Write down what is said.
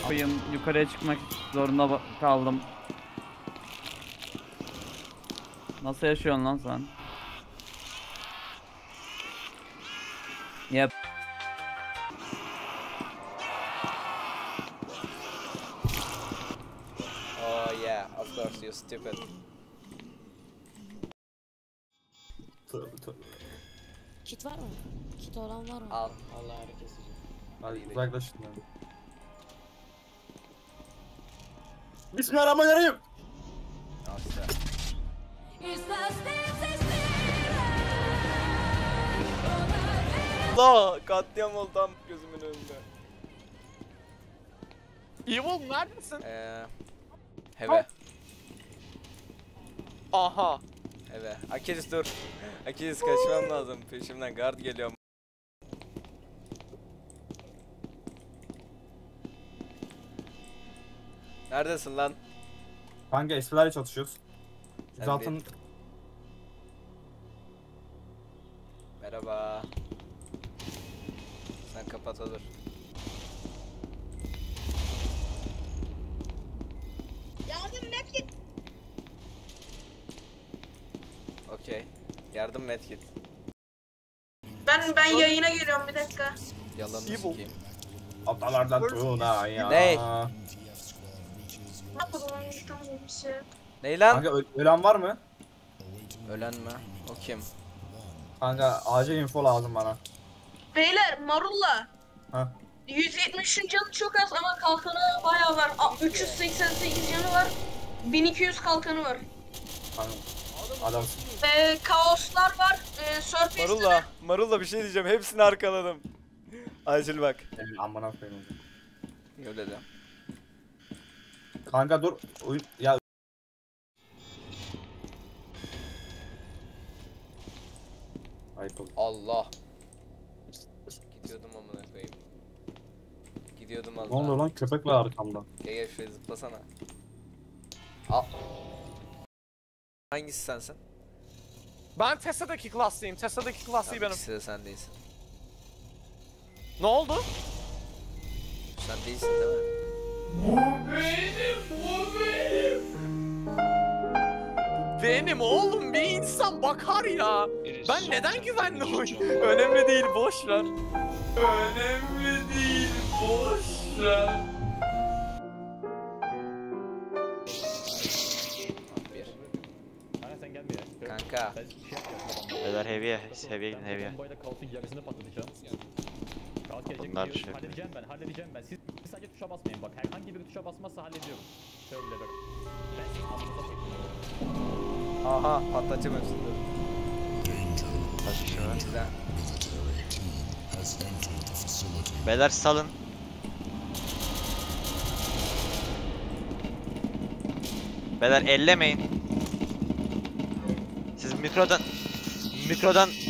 koyayım. Yukarıya çıkmak zorunda kaldım. Nasıl yaşıyorsun lan sen? Yep. Oh yeah, of course you stupid. Kit var mı? Kit olan var mı? Al. Allah herkes için. Hadi uzaklaşın lan. Bismillahirrahmanirrahim. Aşağı. Allah, katliam oldu tam gözümün önünde. Evil neredesin? Heve. Aha. Heve. Akilis dur. Akilis kaçmam lazım. Peşimden guard geliyor. Neredesin lan? Kanka esprilerle çalışıyoruz. Sen Zaten değil. Merhaba. Sen kapat olur. Yardım medkit. Okey. Yardım medkit. Ben yayına geliyorum bir dakika. Yalanını sikeyim. atalardan tuğla ya. Ney? Ne yapalım ben bir şey. Ney lan? Kanka ölen var mı? Ölen mi? O kim? Kanka acil info lazım bana. Beyler Marulla. Ha. 173'ün canı çok az ama kalkanı bayağı var. 388 canı var. 1200 kalkanı var. Kanka adamsın. Kaoslar var. Surface'de Marulla. Marulla bir şey diyeceğim. Hepsini arkaladım. Acil bak. Amına koyayım. Öyle de. Kanka dur. Oyun ya. Ayıp oldu. Allah. Gidiyordum amına koyayım. Gidiyordum az Ne oluyor lan, köpek var arkamda. Gel şuraya zıplasana. Al. Hangisi sensin? Ben Tesla'daki klaslıyım. Tesla'daki klaslığı benim. İkisi de sen değilsin. Ne oldu? Sen değilsin değil mi? Benim oğlum, bir insan bakar ya. Ben neden güvenli oyun? Önemli değil, boş ver. Önemli değil, boş ver. Bir. Kanka sen gelme ya. Kanka. Ben şey yapacağım. Beyler heavy'e gidin heavy'e. Bombayla kaosun yarısını patlatacağım. Kaos gelecek Bunlar diyor. şey Halledeceğim ben. Siz sadece tuşa basmayın bak. Herhangi bir tuşa basmazsa hallediyorum. Şöyle bak. Ben sizin alnınıza çektim. Aha patlatacağım hepsini. Kaç kişi var? Güzel. Beyler salın. Beyler ellemeyin. Siz mikrodan